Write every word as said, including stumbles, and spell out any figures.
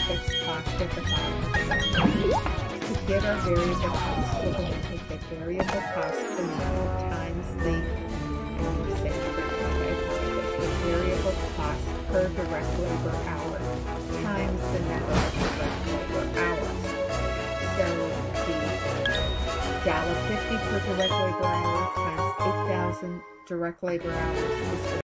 fixed cost at the bottom. To get our variable cost, we're going to take the variable cost per minute times the, and you say I apologize, the variable cost per direct labor hour times the number of direct labor hours. So the one dollar fifty per direct labor hour times eight thousand direct labor hours is